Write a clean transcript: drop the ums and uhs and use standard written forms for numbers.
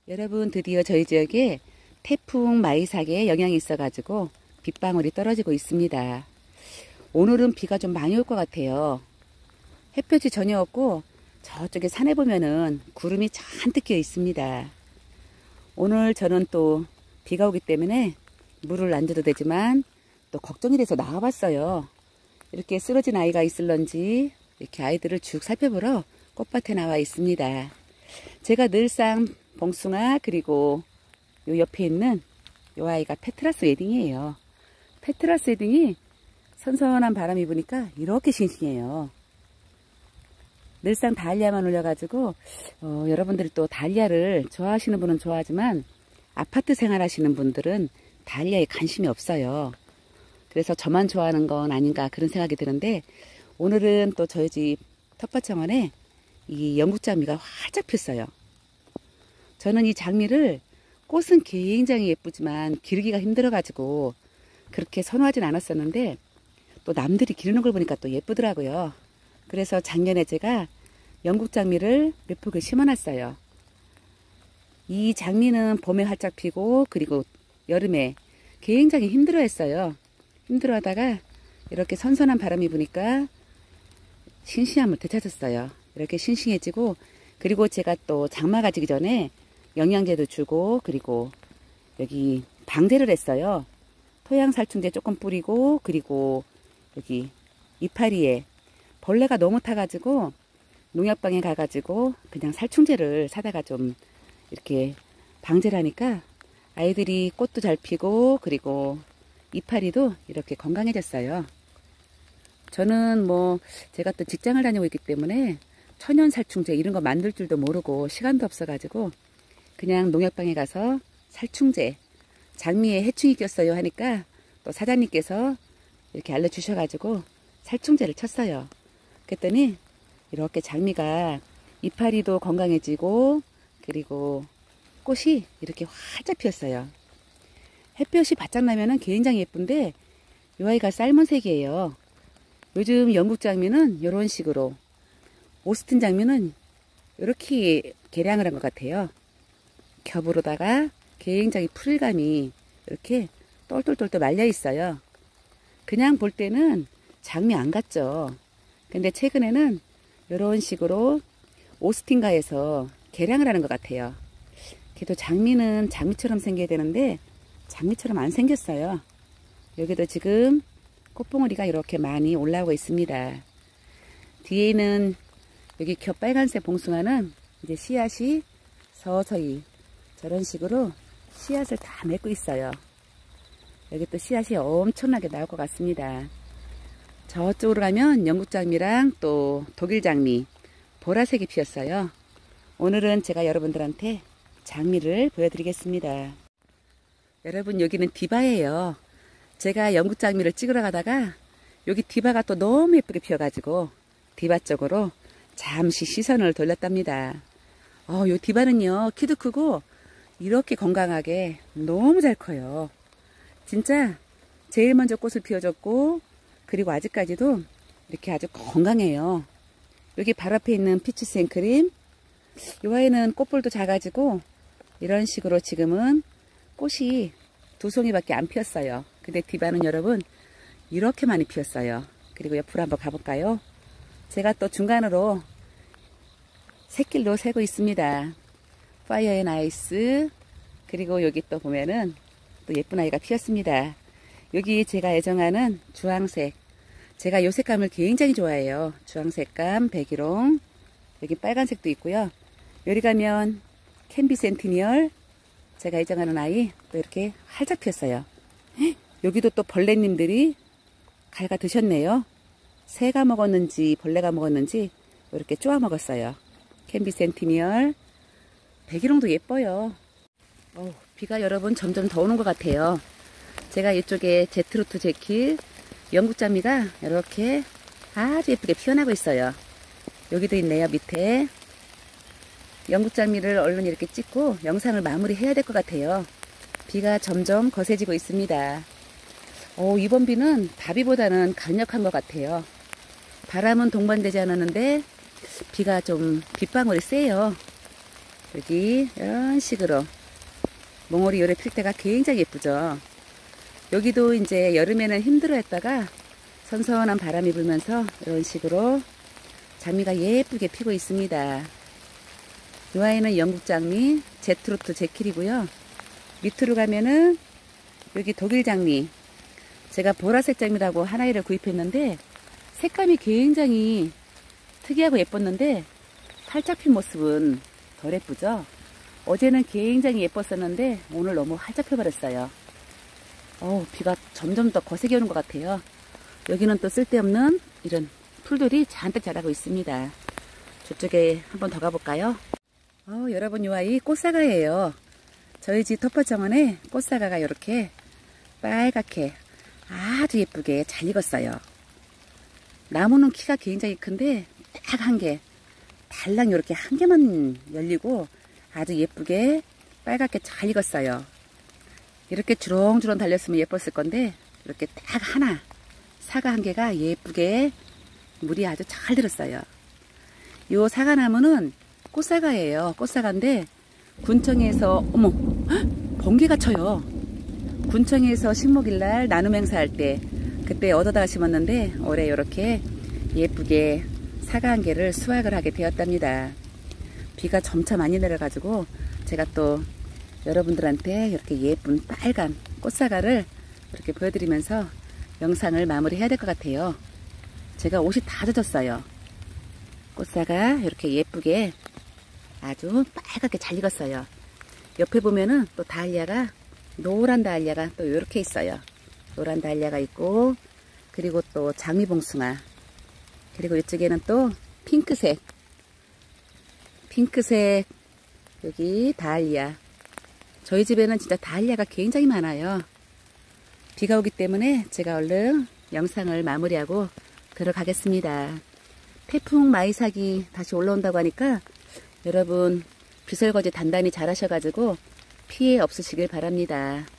여러분, 드디어 저희 지역에 태풍 마이삭의 영향이 있어가지고 빗방울이 떨어지고 있습니다. 오늘은 비가 좀 많이 올 것 같아요. 햇볕이 전혀 없고 저쪽에 산에 보면은 구름이 잔뜩 끼어 있습니다. 오늘 저는 또 비가 오기 때문에 물을 안 줘도 되지만 또 걱정이 돼서 나와봤어요. 이렇게 쓰러진 아이가 있을런지 이렇게 아이들을 쭉 살펴보러 꽃밭에 나와 있습니다. 제가 늘상 봉숭아 그리고 요 옆에 있는 요 아이가 페트라스 웨딩이에요. 페트라스 웨딩이 선선한 바람이 부니까 이렇게 싱싱해요. 늘상 달리아만 올려가지고 여러분들이 또 달리아를 좋아하시는 분은 좋아하지만 아파트 생활하시는 분들은 달리아에 관심이 없어요. 그래서 저만 좋아하는 건 아닌가 그런 생각이 드는데 오늘은 또 저희 집 텃밭 정원에 이 영국장미가 활짝 폈어요. 저는 이 장미를 꽃은 굉장히 예쁘지만 기르기가 힘들어가지고 그렇게 선호하진 않았었는데 또 남들이 기르는 걸 보니까 또 예쁘더라고요. 그래서 작년에 제가 영국장미를 몇 폭을 심어놨어요. 이 장미는 봄에 활짝 피고 그리고 여름에 굉장히 힘들어했어요. 힘들어하다가 이렇게 선선한 바람이 부니까 싱싱함을 되찾았어요. 이렇게 싱싱해지고 그리고 제가 또 장마가 지기 전에 영양제도 주고 그리고 여기 방제를 했어요. 토양살충제 조금 뿌리고 그리고 여기 이파리에 벌레가 너무 타가지고 농약방에 가가지고 그냥 살충제를 사다가 좀 이렇게 방제를 하니까 아이들이 꽃도 잘 피고 그리고 이파리도 이렇게 건강해졌어요. 저는 뭐 제가 또 직장을 다니고 있기 때문에 천연 살충제 이런 거 만들 줄도 모르고 시간도 없어가지고 그냥 농약방에 가서 살충제 장미에 해충이 꼈어요 하니까 또 사장님께서 이렇게 알려주셔가지고 살충제를 쳤어요. 그랬더니 이렇게 장미가 이파리도 건강해지고 그리고 꽃이 이렇게 활짝 피었어요. 햇볕이 바짝 나면은 굉장히 예쁜데 이 아이가 살몬색이에요. 요즘 영국 장미는 이런 식으로 오스틴 장미는 이렇게 개량을 한 것 같아요. 겹으로다가 굉장히 풀감이 이렇게 똘똘똘똘 말려 있어요. 그냥 볼 때는 장미 안 같죠. 근데 최근에는 이런 식으로 오스틴가에서 개량을 하는 것 같아요. 그래도 장미는 장미처럼 생겨야 되는데 장미처럼 안 생겼어요. 여기도 지금 꽃봉오리가 이렇게 많이 올라오고 있습니다. 뒤에는 여기 겹 빨간색 봉숭아는 이제 씨앗이 서서히 저런 식으로 씨앗을 다 맺고 있어요. 여기 또 씨앗이 엄청나게 나올 것 같습니다. 저쪽으로 가면 영국장미랑 또 독일장미 보라색이 피었어요. 오늘은 제가 여러분들한테 장미를 보여드리겠습니다. 여러분, 여기는 디바예요. 제가 영국장미를 찍으러 가다가 여기 디바가 또 너무 예쁘게 피어가지고 디바 쪽으로 잠시 시선을 돌렸답니다. 요 디바는요 키도 크고 이렇게 건강하게 너무 잘 커요. 진짜 제일 먼저 꽃을 피워줬고 그리고 아직까지도 이렇게 아주 건강해요. 여기 바로 앞에 있는 피치 생크림 이 아이는 꽃볼도 작아지고 이런 식으로 지금은 꽃이 2송이밖에 안 피었어요. 근데 디바는 여러분 이렇게 많이 피었어요. 그리고 옆으로 한번 가볼까요? 제가 또 중간으로 새길로 세고 있습니다. 파이어 앤 아이스 그리고 여기 또 보면은 또 예쁜 아이가 피었습니다. 여기 제가 애정하는 주황색 제가 요 색감을 굉장히 좋아해요. 주황색감 백일홍 여기 빨간색도 있고요. 여기 가면 캔비 센티니얼 제가 애정하는 아이 또 이렇게 활짝 피었어요. 여기도 또 벌레님들이 갈가 드셨네요. 새가 먹었는지 벌레가 먹었는지 이렇게 쪼아 먹었어요. 캔비 센티니얼 백일홍도 예뻐요. 비가 여러분 점점 더 오는 것 같아요. 제가 이쪽에 제트루트 제킬 영국장미가 이렇게 아주 예쁘게 피어나고 있어요. 여기도 있네요. 밑에 영국장미를 얼른 이렇게 찍고 영상을 마무리해야 될 것 같아요. 비가 점점 거세지고 있습니다. 이번 비는 다비보다는 강력한 것 같아요. 바람은 동반되지 않았는데 비가 좀 빗방울이 세요. 여기 이런 식으로 몽오리 요래 필 때가 굉장히 예쁘죠. 여기도 이제 여름에는 힘들어 했다가 선선한 바람이 불면서 이런 식으로 장미가 예쁘게 피고 있습니다. 이 아이는 영국장미, 제트로트 제킬이고요. 밑으로 가면은 여기 독일장미. 제가 보라색 장미라고 하나를 구입했는데 색감이 굉장히 특이하고 예뻤는데 활짝 핀 모습은 덜 예쁘죠. 어제는 굉장히 예뻤었는데 오늘 너무 활짝 펴버렸어요. 비가 점점 더 거세게 오는 것 같아요. 여기는 또 쓸데없는 이런 풀들이 잔뜩 자라고 있습니다. 저쪽에 한번 더 가볼까요? 여러분, 이 아이 꽃사과예요. 저희 집 텃밭정원에 꽃사과가 이렇게 빨갛게 아주 예쁘게 잘 익었어요. 나무는 키가 굉장히 큰데 딱 한 개, 달랑 이렇게 한 개만 열리고 아주 예쁘게 빨갛게 잘 익었어요. 이렇게 주렁주렁 달렸으면 예뻤을 건데 이렇게 딱 하나, 사과 한 개가 예쁘게 물이 아주 잘 들었어요. 요 사과나무는 꽃사과예요. 꽃사과인데 군청에서 번개가 쳐요. 군청에서 식목일날 나눔 행사할 때 그때 얻어다 심었는데 올해 이렇게 예쁘게 사과 한 개를 수확을 하게 되었답니다. 비가 점차 많이 내려가지고 제가 또 여러분들한테 이렇게 예쁜 빨간 꽃사과를 이렇게 보여드리면서 영상을 마무리해야 될 것 같아요. 제가 옷이 다 젖었어요. 꽃사과 이렇게 예쁘게 아주 빨갛게 잘 익었어요. 옆에 보면은 또 다알리아가, 노란 다알리아가 또 이렇게 있어요. 노란 다알리아가 있고, 그리고 또 장미봉숭아, 그리고 이쪽에는 또 핑크색 여기 다알리아. 저희 집에는 진짜 다알리아가 굉장히 많아요. 비가 오기 때문에 제가 얼른 영상을 마무리하고 들어가겠습니다. 태풍 마이삭이 다시 올라온다고 하니까 여러분 비설거지 단단히 잘 하셔가지고 피해 없으시길 바랍니다.